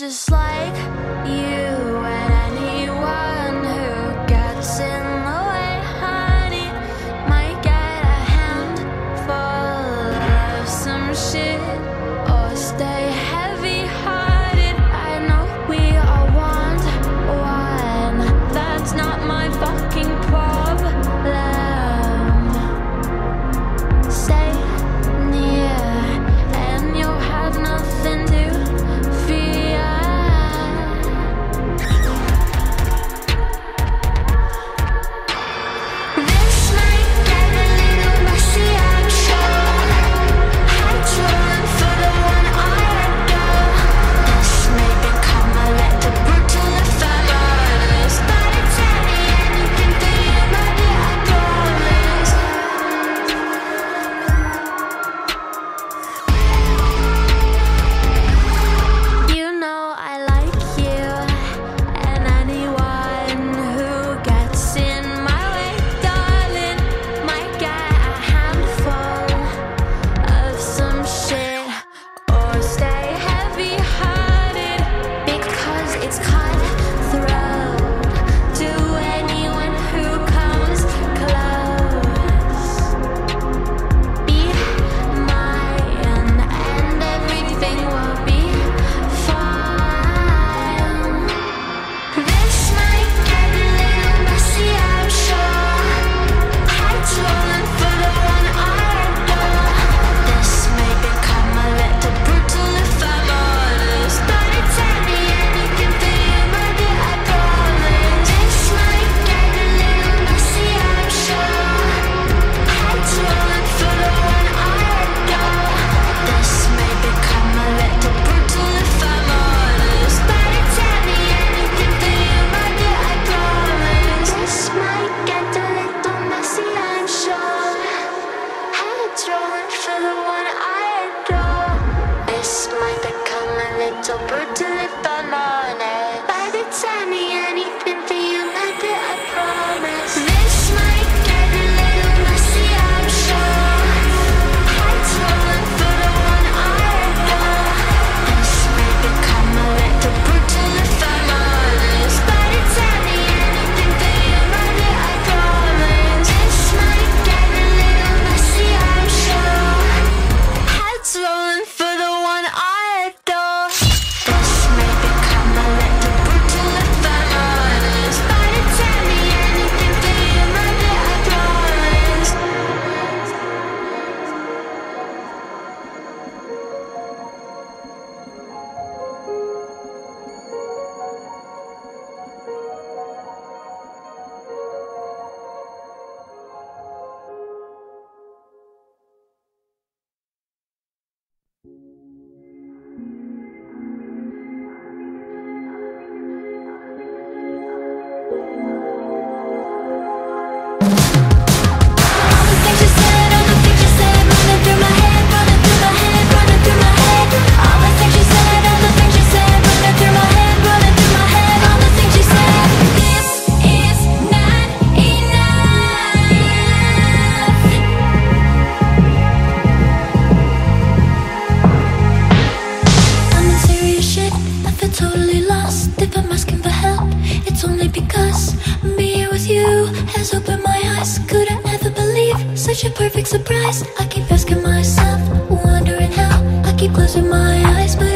just like you. And anyone who gets in the way, honey, might get a handful of some shit or stay heavy-hearted. I know we all want one, that's not my fucking problem. Stay near and you'll have nothing to fear. This might get a little messy, I'm sure. Hearts rolling for the one I adore. This may become a little brutal if I'm honest, but it's anything for you, my dear, I promise. You know I like you, and anyone who gets in my way, darling, might get a handful of some shit or stay heavy-hearted, because it's cutthroat to anyone who comes close. Be mine and everything will be fine. This might get a little messy, I'm sure. Hearts rolling for the one I adore. This may become a little brutal if I'm honest, but it's anything for you, my dear, I promise. This might get a little messy, I'm sure. Hearts rolling for the one I adore. This may become a little brutal if I'm honest, but it's anything for you, my dear, I promise. This might get a little messy, I'm sure. Heads rolling for the one I adore. This might become a little brutal if I'm honest, but it's anything for you, my dear, I promise. This might get a little messy, I'm sure. Heads rolling for the one I adore. This may become a little brutal if I'm honest, but it's anything for you, my dear, I promise. This might get a little messy, I'm sure. Heads rolling for the one I adore. This may become a little brutal if I'm honest, but it's anything for you, my dear, I promise. All the things you said, all the things you said, running through my head, running through my head, running through my head. All the things you said, all the things you said, running through my head, running through my head. All the things you said. This is not enough. I'm in serious shit. I feel totally lost. If I'm asking for help, it's only because being here with you has opened my eyes. Could I ever believe such a perfect surprise? I keep asking myself, wondering how. I keep closing my eyes, but